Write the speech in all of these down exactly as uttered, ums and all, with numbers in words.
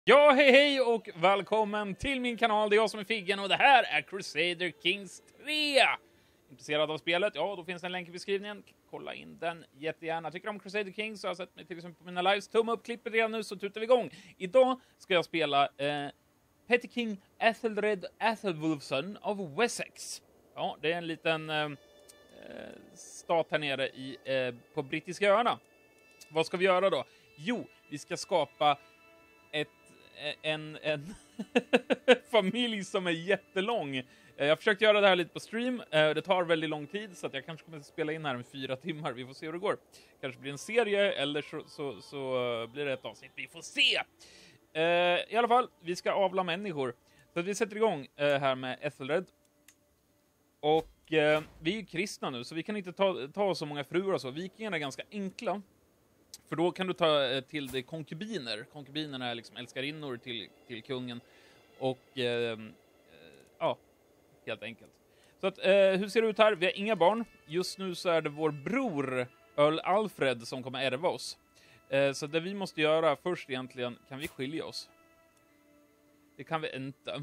Ja, hej hej och välkommen till min kanal. Det är jag som är Figgen och det här är Crusader Kings tre. Intresserad av spelet? Ja, då finns det en länk i beskrivningen. Kolla in den jättegärna. Tycker du om Crusader Kings så har jag sett mig till exempel på mina lives. Tumma upp klippet redan nu så tutar vi igång. Idag ska jag spela eh, Petty King Ethelred Ethelwulfson av Wessex. Ja, det är en liten eh, stat här nere i, eh, på brittiska öarna. Vad ska vi göra då? Jo, vi ska skapa ett en, en familj som är jättelång. Jag har försökt göra det här lite på stream. Det tar väldigt lång tid så att jag kanske kommer att spela in här med fyra timmar. Vi får se hur det går. Kanske blir en serie eller så, så, så blir det ett avsnitt. Vi får se! I alla fall, vi ska avla människor. Så att vi sätter igång här med Ethelred. Och vi är kristna nu så vi kan inte ta, ta så många fruar och så. Vikingarna är ganska enkla. För då kan du ta till dig konkubiner. Konkubinerna är liksom älskarinnor till, till kungen. Och eh, ja, helt enkelt. Så att, eh, hur ser det ut här? Vi har inga barn. Just nu så är det vår bror Earl Alfred som kommer ärva oss. Eh, så det vi måste göra först egentligen, kan vi skilja oss? Det kan vi inte.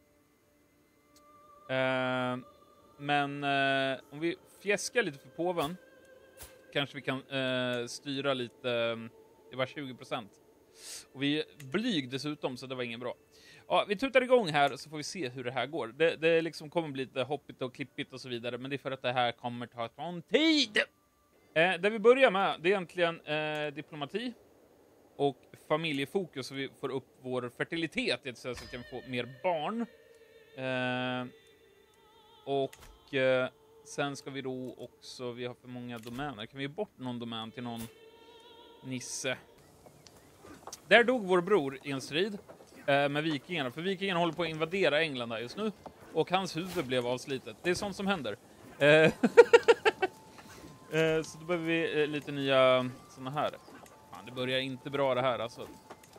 Eh, men eh, om vi fjäskar lite för påven kanske vi kan eh, styra lite. Det var tjugo procent. Och vi är blyg dessutom, så det var ingen bra. Ja, vi tutar igång här så får vi se hur det här går. Det, det liksom kommer bli lite hoppigt och klippigt och så vidare. Men det är för att det här kommer ta sån tid. Eh, det vi börjar med, det är egentligen eh, diplomati. Och familjefokus så vi får upp vår fertilitet. Så att vi kan få mer barn. Eh, och... Eh, Sen ska vi då också, vi har för många domäner. Kan vi ge bort någon domän till någon nisse? Där dog vår bror i en strid eh, med vikingarna. För vikingarna håller på att invadera England där just nu. Och hans huvud blev avslitet. Det är sånt som händer. Eh, eh, så då behöver vi eh, lite nya såna här. Fan, det börjar inte bra det här alltså.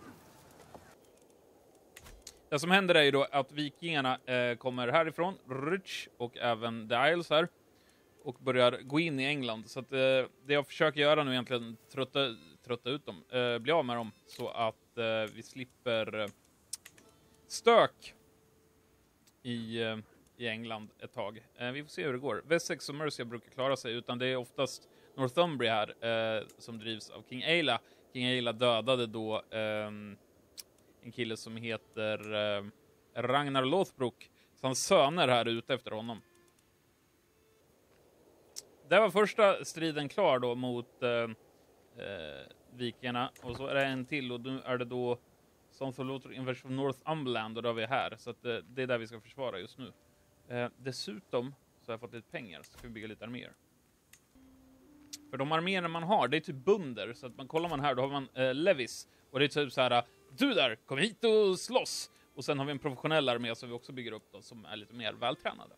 Det som händer är ju då att vikingarna eh, kommer härifrån, Rich och även The Isles här. Och börjar gå in i England. Så att, eh, det jag försöker göra nu egentligen trötta, trötta ut dem. Eh, bli av med dem. Så att eh, vi slipper eh, stök i, eh, i England ett tag. Eh, vi får se hur det går. Wessex och Mercia brukar klara sig. Utan det är oftast Northumbria här eh, som drivs av King Aila. King Aila dödade då eh, en kille som heter eh, Ragnar Lothbrok. Så hans söner här är ute efter honom. Det var första striden klar då mot eh, eh, vikingarna. Och så är det en till och nu är det då Sons of Lothar Invasion of Northumberland och då är vi här. Så att, eh, det är där vi ska försvara just nu. Eh, dessutom så har jag fått lite pengar så ska vi bygga lite arméer. För de arméerna man har, det är typ bunder. Så att man kollar man här, då har man eh, levis. Och det är typ så här, du där, kom hit och slåss. Och sen har vi en professionell armé som vi också bygger upp då, som är lite mer vältränade.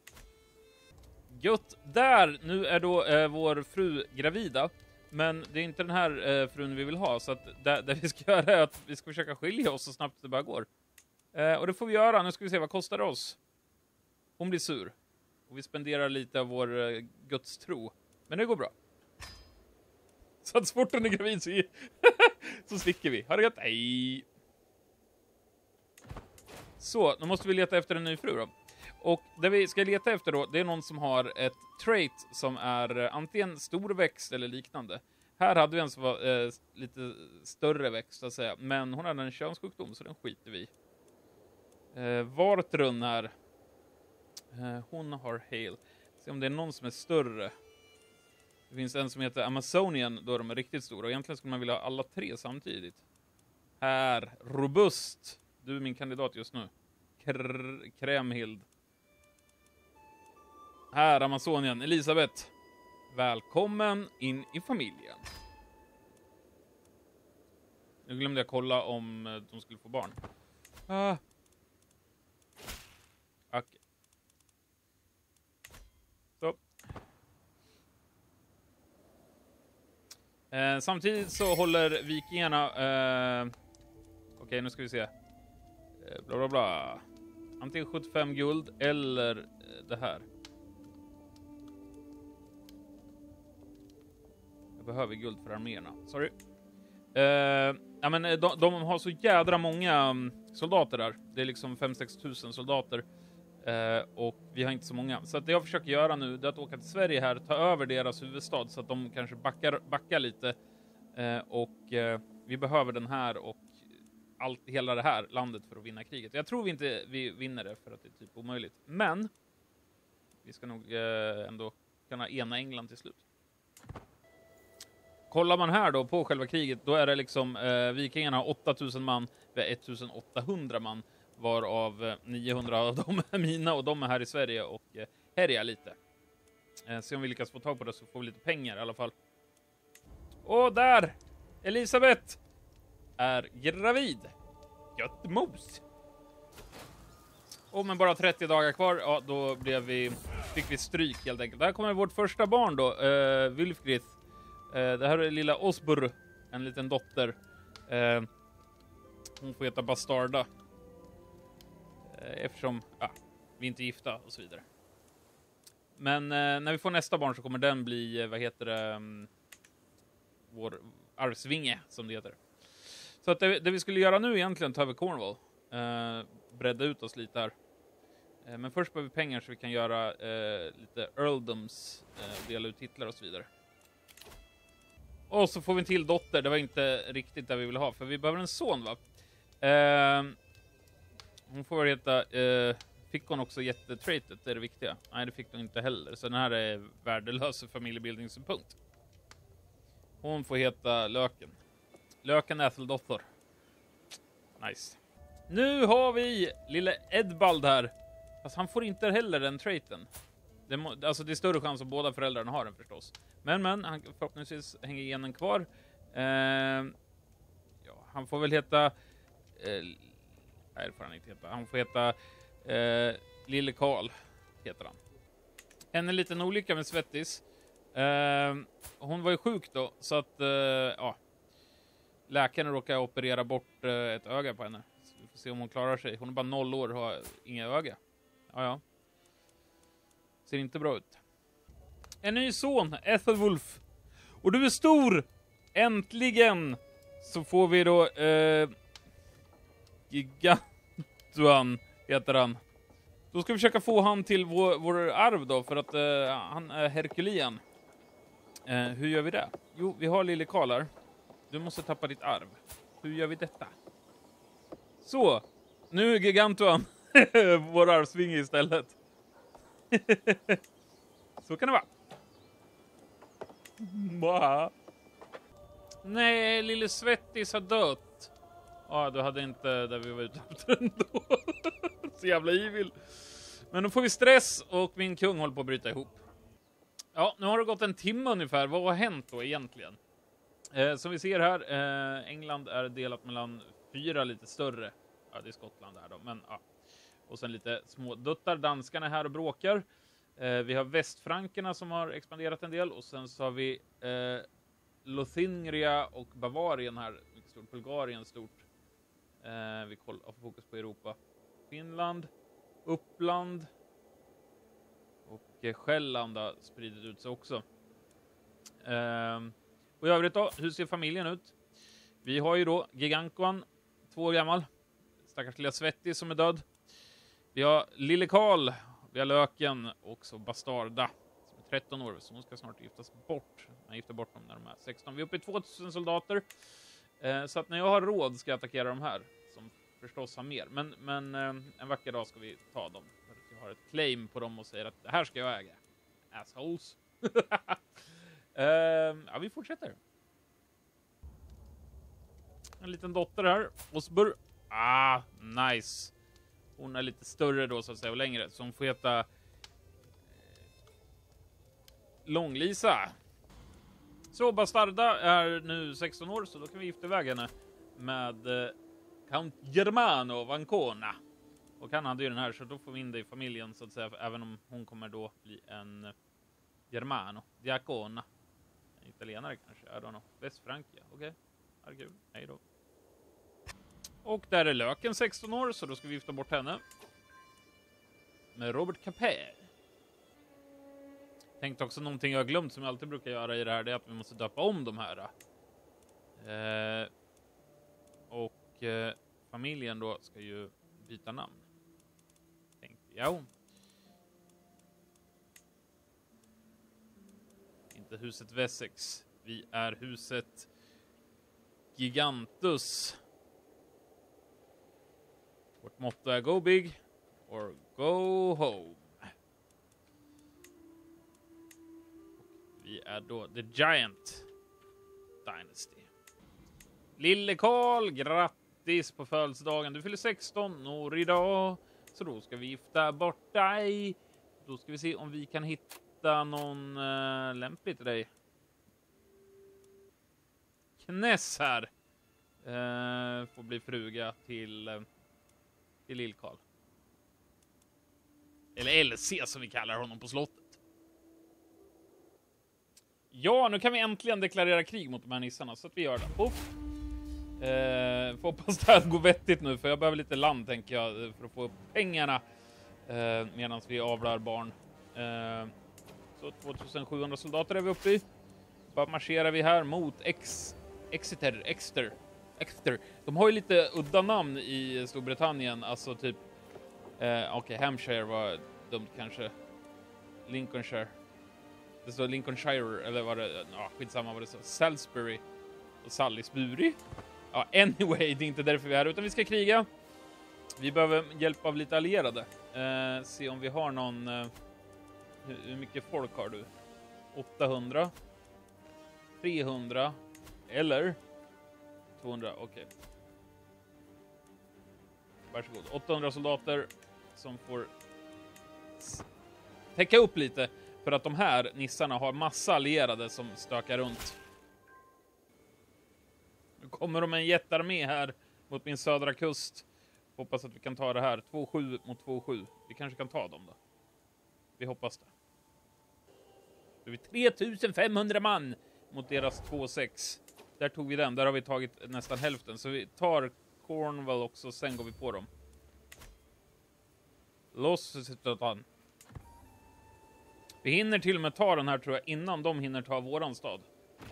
Gött, där, nu är då eh, vår fru gravida. Men det är inte den här eh, frun vi vill ha. Så att det, det vi ska göra är att vi ska försöka skilja oss så snabbt det bara går. Eh, och det får vi göra, nu ska vi se vad kostar det oss. Hon blir sur. Och vi spenderar lite av vår eh, Guds tro. Men det går bra. Så att så fort hon är gravid så, så sticker vi. Ha det gött, hej! Så, nu måste vi leta efter en ny fru då. Och det vi ska leta efter då, det är någon som har ett trait som är eh, antingen stor växt eller liknande. Här hade vi en som var eh, lite större växt så att säga. Men hon hade en könssjukdom så den skiter vi. Eh, Vartrun här. Eh, hon har hail. Se om det är någon som är större. Det finns en som heter Amazonian, då de är riktigt stora. Och egentligen skulle man vilja ha alla tre samtidigt. Här, robust. Du är min kandidat just nu. Kr- Krämhild. Här, Amazonian, Elisabeth. Välkommen in i familjen. Nu glömde jag kolla om de skulle få barn. Ah. Okej. Okay. Så. Eh, samtidigt så håller vikingarna... Eh, Okej, okay, nu ska vi se. Eh, bla bla bla. Antingen sjuttiofem guld eller eh, det här. Jag behöver guld för arméerna. Sorry. Eh, Ja, men de, de har så jädra många soldater där. Det är liksom fem sex tusen soldater. Eh, och vi har inte så många. Så att det jag försöker göra nu är att åka till Sverige här, ta över deras huvudstad så att de kanske backar, backar lite. Eh, och eh, vi behöver den här och allt, hela det här landet för att vinna kriget. Jag tror vi inte vi vinner det för att det är typ omöjligt. Men vi ska nog eh, ändå kunna ena England till slut. Kollar man här då på själva kriget, då är det liksom eh, vikingarna har åtta tusen man, vi har ettusen åttahundra man, varav eh, niohundra av dem är mina och de är här i Sverige och eh, härjar lite. Eh, se om vi lyckas få tag på det så får vi lite pengar i alla fall. Och där! Elisabeth är gravid. Gött mos! Och med bara trettio dagar kvar, ja då blev vi, fick vi stryk helt enkelt. Där kommer vårt första barn då, eh, Wilfgrith. Eh, det här är lilla Osbur, en liten dotter. Eh, hon får heta Bastarda. Eh, eftersom ja, vi inte är gifta och så vidare. Men eh, när vi får nästa barn så kommer den bli, eh, vad heter det, um, vår arvsvinge som det heter. Så att det, det vi skulle göra nu egentligen ta över Cornwall. Eh, bredda ut oss lite här. Eh, men först behöver vi pengar så vi kan göra eh, lite earldoms, eh, dela ut titlar och så vidare. Och så får vi en till dotter. Det var inte riktigt det vi ville ha. För vi behöver en son, va? Eh, hon får heta... Eh, fick hon också jättetraitet, det är det viktiga. Nej, det fick hon inte heller. Så den här är värdelös för familjebildningspunkt. Hon får heta Löken. Löken Ätheldotter. Nice. Nu har vi lille Edbald här. Fast han får inte heller den traiten. Det, må, alltså det är större chans att båda föräldrarna har den förstås. Men men, han förhoppningsvis hänger genen kvar. Eh, ja, han får väl heta... Eh, nej, det får han inte heta. Han får heta eh, Lille Karl, heter han. En liten olycka med Svettis. Eh, hon var ju sjuk då, så att... Eh, ja, läkaren råkar operera bort eh, ett öga på henne. Så vi får se om hon klarar sig. Hon är bara noll år och har inga öga. Ja, ja. Ser inte bra ut. En ny son, Ethelwulf. Och du är stor! Äntligen! Så får vi då... Eh, Gigantuan heter han. Då ska vi försöka få han till vår, vår arv då. För att eh, han är Herkulean. Eh, hur gör vi det? Jo, vi har lille Karl här. Du måste tappa ditt arv. Hur gör vi detta? Så! Nu är Gigantuan vår arvsvinge istället. Så kan det vara. Bah. Nej, lille Svettis har dött. Ja, ah, du hade inte där vi var ute efter ändå. Så jävla evil. Men då får vi stress och min kung håller på att bryta ihop. Ja, nu har det gått en timme ungefär. Vad har hänt då egentligen? Eh, som vi ser här, eh, England är delat mellan fyra lite större. Ja, det är Skottland här då, men ja. Och sen lite små duttar. Danskarna är här och bråkar. Eh, vi har västfrankerna som har expanderat en del. Och sen så har vi eh, Lotharingia och Bavarien här. Mycket stort. Bulgarien stort. Eh, vi kollar har fokus på Europa. Finland. Uppland. Och eh, Själland har spridit ut sig också. Eh, och i övrigt då, hur ser familjen ut? Vi har ju då Gigantuan, två år gammal. Stackars lilla Svettis som är död. Vi har lille Karl, vi har Löken och så Bastarda som är tretton år, så hon ska snart giftas bort. Man gifter bort dem när de är sexton. Vi är uppe i tvåtusen soldater. Eh, så att när jag har råd ska jag attackera de här, som förstås har mer. Men, men eh, en vacker dag ska vi ta dem. För att jag har ett claim på dem och säger att det här ska jag äga. Assholes. eh, ja, vi fortsätter. En liten dotter här. Osbur. Ah, nice. Hon är lite större då så att säga och längre. Så hon får heta... Eh, Långlisa. Så Bastarda är nu sexton år. Så då kan vi gifta iväg henne med eh, Count Germano av Ancona. Och han hade ju den här så då får vi in det i familjen så att säga. Även om hon kommer då bli en eh, Germano. Diacona. En italienare kanske. I don't know. Västfrankia. Okej. Okay. Herregud. Hej då. Och där är Löken sexton år, så då ska vi gifta bort henne. Med Robert Capet. Tänkte också någonting jag har glömt som jag alltid brukar göra i det här. Det är att vi måste döpa om de här. Eh, Och eh, familjen då ska ju byta namn. Tänkte jag. Inte huset Wessex. Vi är huset Gigantus. Vårt motto är Go Big or Go Home. Vi är då The Giant Dynasty. Lille Karl, grattis på födelsedagen. Du fyller sexton år idag. Så då ska vi gifta bort dig. Då ska vi se om vi kan hitta någon uh, lämplig till dig. Knäss här. Uh, får bli fruga till, uh, till Lille Karl. Eller L C som vi kallar honom på slottet. Ja, nu kan vi äntligen deklarera krig mot de här nissarna. Så att vi gör det. Puff. Eh, får hoppas det här går vettigt nu. För jag behöver lite land, tänker jag. För att få upp pengarna. Eh, Medan vi avlar barn. Eh, så tvåtusensjuhundra soldater är vi uppe i. Bara marscherar vi här mot Ex Exeter. Exeter. Exeter. De har ju lite udda namn i Storbritannien. Alltså typ... Eh, Okej, okay, Hampshire var dumt kanske. Lincolnshire. Det står Lincolnshire, eller var det... Ja, skitsamma vad det står. Salisbury och Salisbury. Ja, anyway, det är inte därför vi är här, utan vi ska kriga. Vi behöver hjälp av lite allierade. Eh, se om vi har någon... Eh, hur, hur mycket folk har du? åttahundra. trehundra. Eller... tvåhundra, okej. Okay. Varsågod. åttahundra soldater som får... täcka upp lite. För att de här nissarna har massa allierade som stökar runt. Nu kommer de en jättearmé här mot min södra kust. Hoppas att vi kan ta det här. två sju mot två sju. Vi kanske kan ta dem då. Vi hoppas det. Då är vi tre tusen femhundra man mot deras två sex. Där tog vi den. Där har vi tagit nästan hälften. Så vi tar Cornwall också. Sen går vi på dem. Loss situationen. Vi hinner till och med ta den här, tror jag, innan de hinner ta våran stad.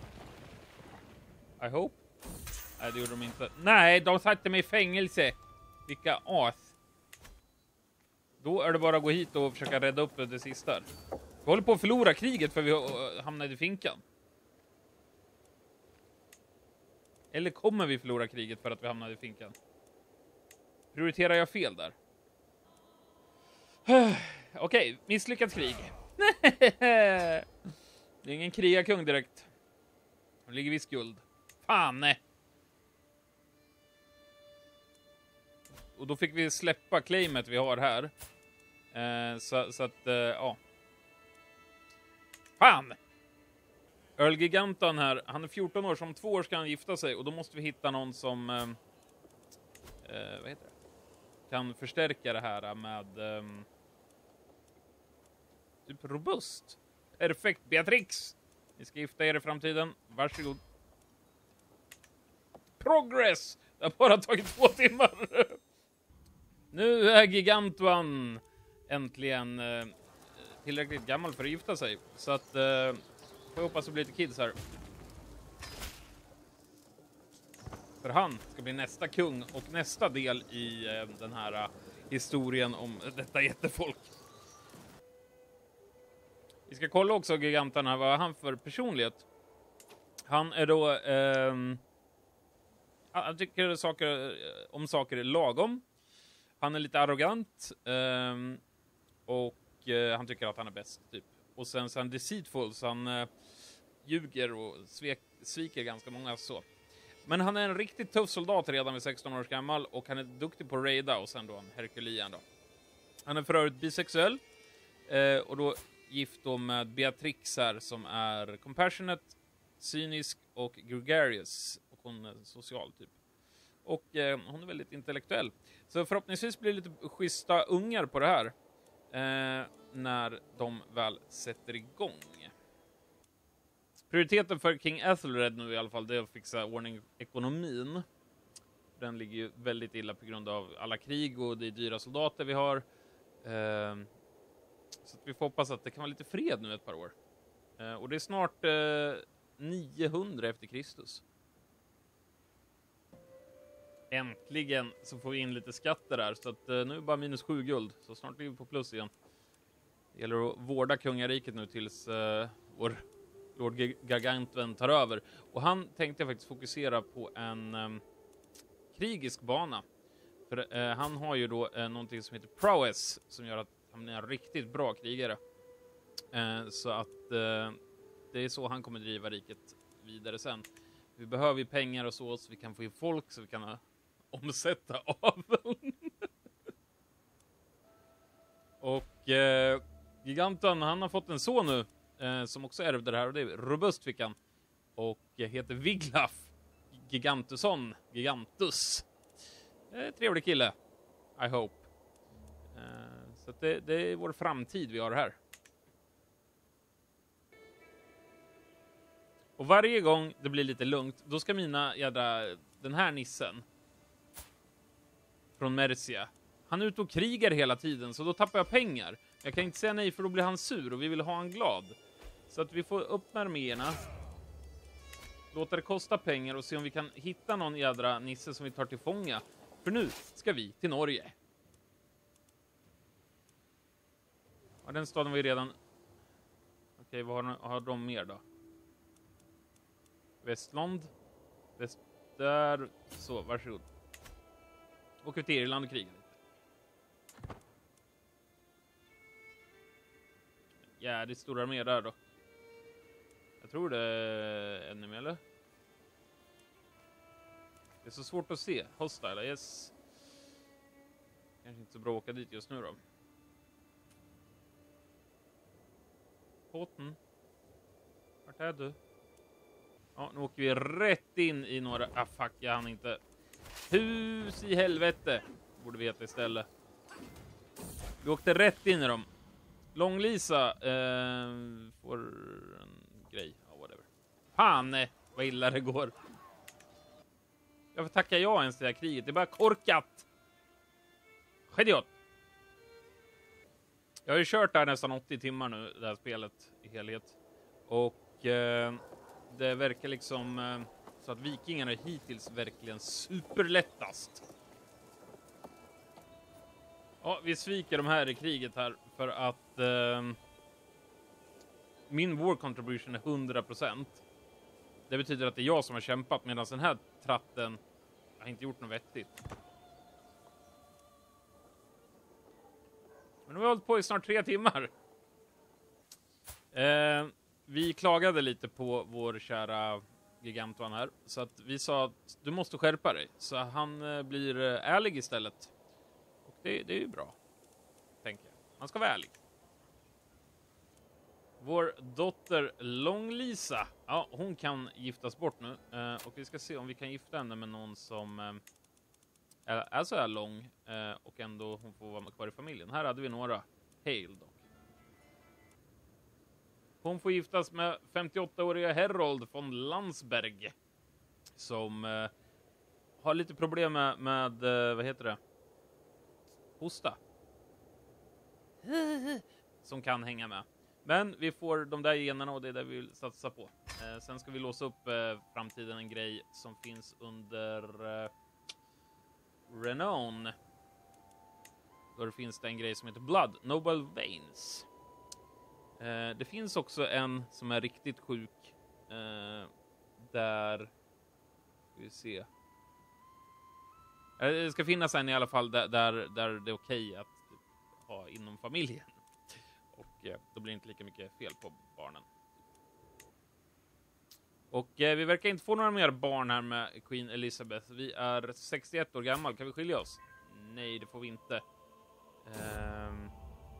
I hope. Nej, det gjorde de inte. Nej, de satte mig i fängelse. Vilka as. Då är det bara att gå hit och försöka rädda upp det sista. Vi håller på att förlora kriget för vi hamnade i finkan. Eller kommer vi förlora kriget för att vi hamnade i finkan? Prioriterar jag fel där? Okej, okay, misslyckat krig. Det är ingen krigarkung direkt. Nu ligger vi i skuld. Fan, nej. Och då fick vi släppa claimet vi har här. Eh, så, så att, eh, ja. Fan! Earl Giganton här, han är fjorton år, så om två år ska han gifta sig. Och då måste vi hitta någon som... Eh, eh, vad heter det? Kan förstärka det här med... Eh, typ robust. Perfekt, Beatrix! Ni ska gifta er i framtiden. Varsågod. Progress! Det har bara tagit två timmar. Nu är Gigantuan äntligen eh, tillräckligt gammal för att gifta sig. Så att eh, får jag hoppas det blir lite kids här. För han ska bli nästa kung och nästa del i eh, den här eh, historien om detta jättefolk. Vi ska kolla också Giganten här, vad han för personlighet. Han är då... Eh, han tycker saker, om saker är lagom. Han är lite arrogant. Eh, och eh, han tycker att han är bäst, typ. Och sen så är han deceitful, så han eh, ljuger och svek, sviker ganska många så. Men han är en riktigt tuff soldat redan vid sexton års gammal. Och han är duktig på att raida, och sen då en Herkulean då. Han är för övrigt bisexuell. Eh, och då... gift då med Beatrix här, som är compassionate, cynisk och gregarious. Och hon är social typ. Och eh, hon är väldigt intellektuell. Så förhoppningsvis blir det lite schyssta ungar på det här. Eh, när de väl sätter igång. Prioriteten för King Ethelred nu i alla fall, det är att fixa ordning i ekonomin. Den ligger ju väldigt illa på grund av alla krig och de dyra soldater vi har. Eh, Så att vi får hoppas att det kan vara lite fred nu ett par år. Eh, och det är snart eh, niohundra efter Kristus. Äntligen så får vi in lite skatter där. Så att, uh, nu är det bara minus sju guld. Så snart är vi på plus igen. Det gäller att vårda kungariket nu tills uh, vår Lord Gargantuan tar över. Och han tänkte jag faktiskt fokusera på en um, krigisk bana. För uh, han har ju då uh, någonting som heter prowess. Som gör att han är en riktigt bra krigare. Uh, så att uh, det är så han kommer driva riket vidare sen. Vi behöver ju pengar och så, så vi kan få in folk så vi kan uh, omsätta aveln. Och uh, Giganten, han har fått en son nu. Uh, som också ärvde det här. Och det är robust fick han. Och uh, heter Wiglaf Gigantusson. Gigantus. Uh, trevlig kille. I hope. Uh, så att det, det är vår framtid vi har här. Och varje gång det blir lite lugnt, då ska mina jädra, den här nissen från Mercia, han är ute och krigar hela tiden, så då tappar jag pengar. Jag kan inte säga nej för då blir han sur och vi vill ha han glad. Så att vi får upp med arméerna, låta det kosta pengar och se om vi kan hitta någon jädra nisse som vi tar till fånga. För nu ska vi till Norge. Ja, den staden var ju redan... Okej, vad har, har de mer då? Västland. Väst där. Så, varsågod. Åker till Irland och krigar lite. Ja, det är stora armé där då. Jag tror det är ännu mer, eller? Det är så svårt att se. Hostile, yes. Kanske inte så bra att åka dit just nu då. Båten. Vart är du? Ja, nu åker vi rätt in i några... Ah, fuck, jag hann inte. Hus i helvete. Borde veta istället. Vi åkte rätt in i dem. Långlisa eh, får en grej. Ja, whatever. Fan, nej, vad illa det går. Jag får tacka ja ens till det här kriget. Det är bara korkat. Geniot. Jag har ju kört där nästan åttio timmar nu, det här spelet i helhet. Och... Eh, det verkar liksom eh, så att vikingarna är hittills verkligen superlättast. Ja, vi sviker de här i kriget här för att eh, min war contribution är hundra procent. Det betyder att det är jag som har kämpat medan den här tratten har inte gjort något vettigt. Men nu har vi hållit på i snart tre timmar. Eh... Vi klagade lite på vår kära Gigantuan här. Så att vi sa att du måste skärpa dig. Så han eh, blir eh, ärlig istället. Och det, det är ju bra. Tänker jag. Han ska vara ärlig. Vår dotter Långlisa. Ja, hon kan giftas bort nu. Eh, och vi ska se om vi kan gifta henne med någon som eh, är, är så här lång. Eh, och ändå hon får vara kvar i familjen. Här hade vi några. Hale dock. Hon får giftas med femtioåttaåriga Herold von Landsberg. Som eh, har lite problem med, med eh, vad heter det? Hosta. Som kan hänga med. Men vi får de där generna och det är det vi vill satsa på. Eh, sen ska vi låsa upp eh, framtiden en grej som finns under eh, Renown. Då finns det en grej som heter Blood, Noble Veins. Eh, det finns också en som är riktigt sjuk. Eh, där... Ska vi se. Eh, det ska finnas en i alla fall där, där, där det är okej att ha inom familjen. Och eh, då blir det inte lika mycket fel på barnen. Och eh, vi verkar inte få några mer barn här med Queen Elizabeth. Vi är sextioett år gammal. Kan vi skilja oss? Nej, det får vi inte. Ehm...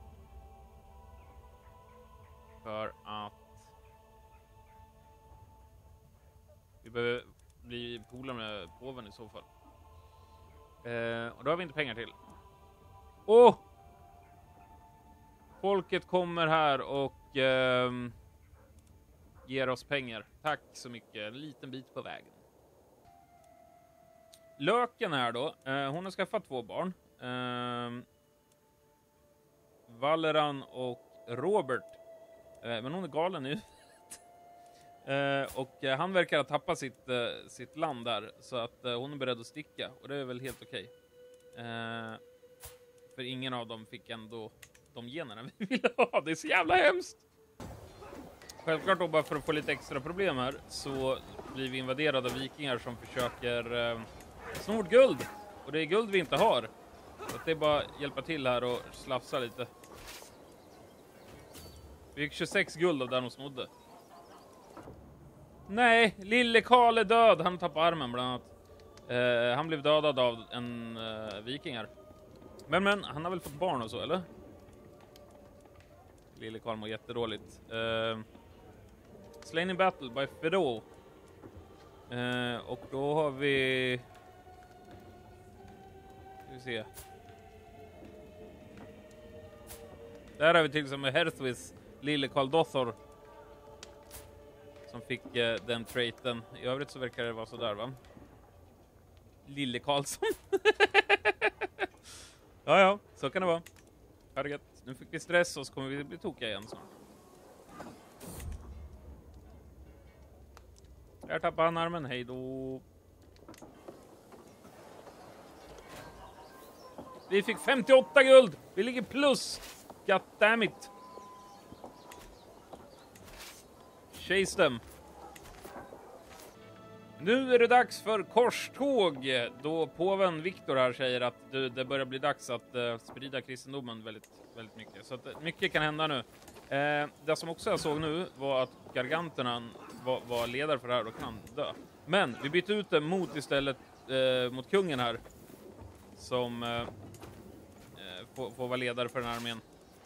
För att vi behöver bli polare med påven i så fall. Eh, och då har vi inte pengar till. Åh! Oh! Folket kommer här och eh, ger oss pengar. Tack så mycket. En liten bit på vägen. Löken här då. Eh, hon har skaffat två barn. Eh, Valeran och Robert. Men hon är galen nu. Uh, och uh, han verkar ha tappat sitt, uh, sitt land där. Så att uh, hon är beredd att sticka. Och det är väl helt okej. Okay. Uh, för ingen av dem fick ändå de generna vi ville ha. Det är så jävla hemskt. Självklart då, bara för att få lite extra problem här, så blir vi invaderade av vikingar som försöker uh, sno vårt guld. Och det är guld vi inte har. Så att det är bara att hjälpa till här och slafsa lite. Vi fick tjugosex guld av där de snodde. Nej, lille Karl är död. Han tappade armen bland annat. Uh, han blev dödad av en uh, vikingar. Men men, han har väl fått barn och så, eller? Lille Karl mår jättedåligt. Uh, Slain in battle by Fedor. Uh, och då har vi... Ska vi se. Där har vi till exempel Herthwis, Lille Karl Dothor. Som fick uh, den traiten. I övrigt så verkar det vara så där, va? Lille Karlsson. Ja, ja, så kan det vara. Herregud. Nu fick vi stress och så kommer vi bli tokiga igen snart. Där tappar han armen. Hej då. Vi fick femtioåtta guld. Vi ligger plus. God damn it. Chase them. Nu är det dags för korståg, då påven Viktor här säger att det, det börjar bli dags att uh, sprida kristendomen väldigt, väldigt mycket. Så att, mycket kan hända nu. Eh, det som också jag såg nu var att garganterna var, var ledare för det här, då kan han dö. Men vi bytte ut det mot istället eh, mot kungen här, som eh, får, får vara ledare för den här armén.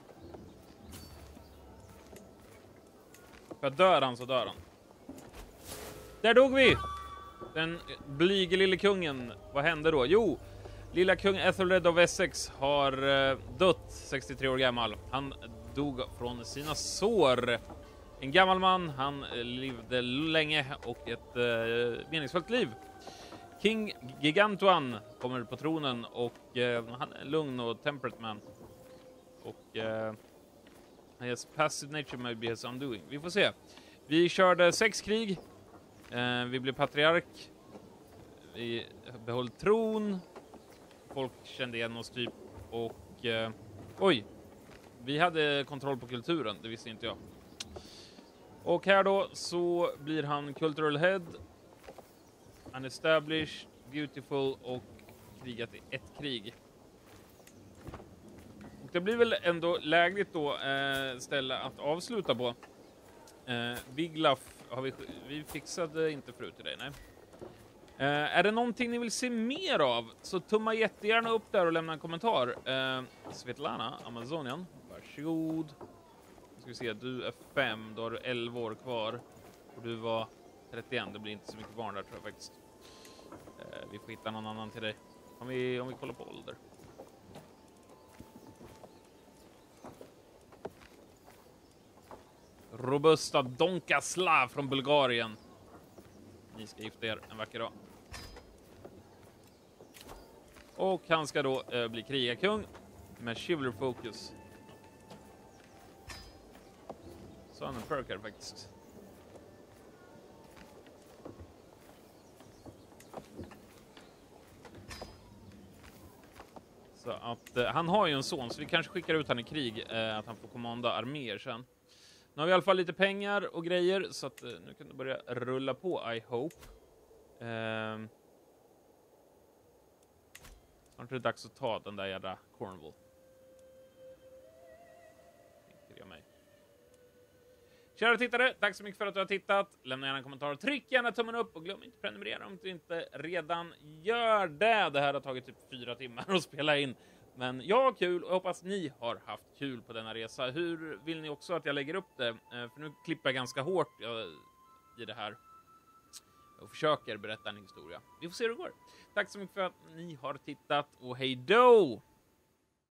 För dör han så dör han. Där dog vi! Den blyge lille kungen. Vad hände då? Jo, lilla kung Ethelred av Essex har uh, dött, sextiotre år gammal. Han dog från sina sår. En gammal man, han uh, levde länge och ett uh, meningsfullt liv. King Gigantuan kommer på tronen och uh, han är lugn och temperate man. Och uh, his passive nature may be his undoing. Vi får se. Vi körde sex krig. Uh, vi blev patriark. Vi behöll tron. Folk kände igen oss typ. Och uh, oj, vi hade kontroll på kulturen. Det visste inte jag. Och här då så blir han cultural head, unestablished, beautiful och krigat i ett krig. Och det blir väl ändå lägligt då uh, ställe att avsluta på. Uh, Wiglaf har vi, vi fixade inte förut till dig, nej. Uh, är det någonting ni vill se mer av så tumma jättegärna upp där och lämna en kommentar. Uh, Svetlana, Amazonian, varsågod. Nu ska vi se, du är fem, då har du elva år kvar. Och du var trettioen, det blir inte så mycket barn där tror jag faktiskt. Uh, vi får hitta någon annan till dig. Om vi, om vi kollar på ålder. Robusta Donkaslav från Bulgarien. Ni ska gifta er en vacker dag. Och han ska då eh, bli krigarkung med chivalry focus. Så han är en perker faktiskt. Så att eh, han har ju en son, så vi kanske skickar ut han i krig, eh, att han får kommanda arméer sen. Nu har vi i alla fall lite pengar och grejer, så att eh, nu kan det börja rulla på, I hope. Eh, snart är det dags att ta den där jävla Cornwall. Tänkte jag mig. Kära tittare, tack så mycket för att du har tittat. Lämna gärna en kommentar, tryck gärna tummen upp och glöm inte att prenumerera om du inte redan gör det. Det här har tagit typ fyra timmar att spela in. Men jag har kul och jag hoppas ni har haft kul på denna resa. Hur vill ni också att jag lägger upp det? För nu klipper jag ganska hårt i det här. Och försöker berätta en historia. Vi får se hur det går. Tack så mycket för att ni har tittat och hej då!